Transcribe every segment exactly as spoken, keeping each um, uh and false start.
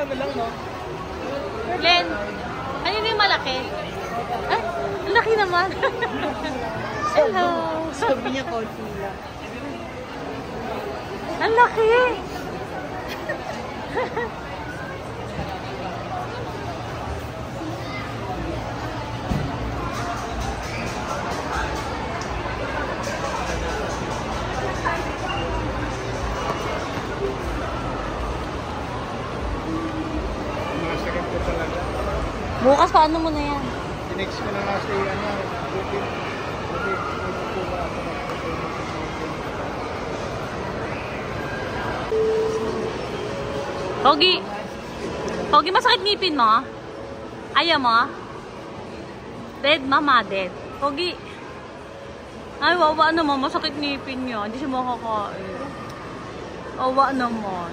ano lang, no? Len, ano yung malaki? Ay, laki naman. Hello. Sabi niya konti lang. Ang laki. Bukas paano mo na yan? Tinext ko na nga sa iyo, ano, buti, buti, buti po ako. Pogi. Pogi, masakit ngipin mo? Ayaw mo? Dead, mama, dead. Pogi. Ay, wawa naman. Masakit ngipin niya. Hindi siya makakain. Wawa naman.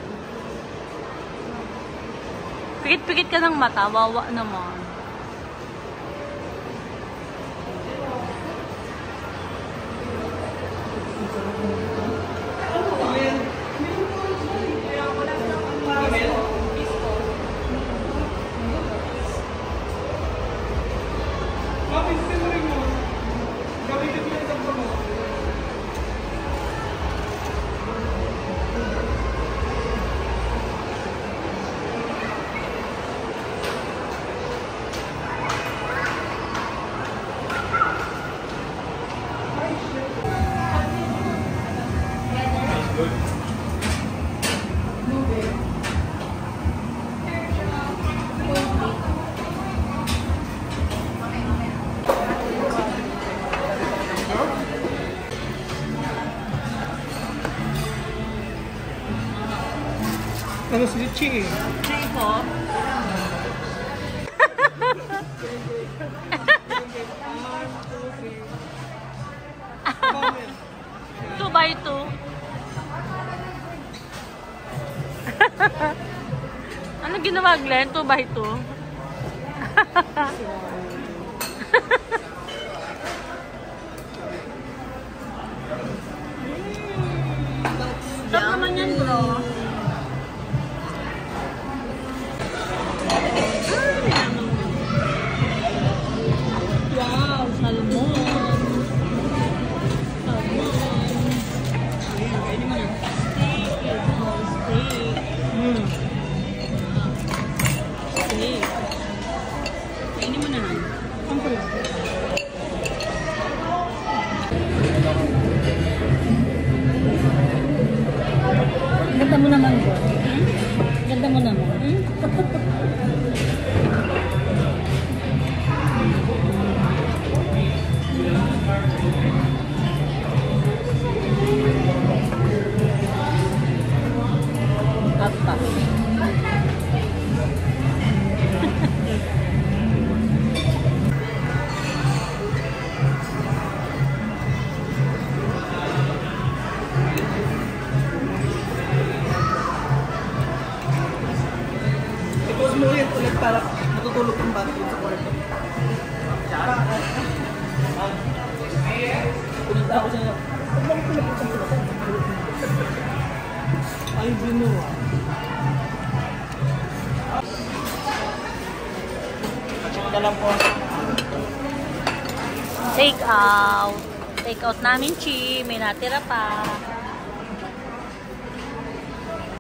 Pikit-pikit ka ng mata. Wawa naman. Ano si Chi eh? Chi po? Two by two. Ano ginawa, Glenn? Two by two? Stop naman yan, bro. Wow, salmon. Ganda mo naman, bro. Ganda mo naman. Apa? I-pause mo ulit ulit para matutulog ang bata sa kwarto. Punita ako sa'yo. Ay, binuwa. Check na lang po. Take out. Take out namin, Chi. May natira pa.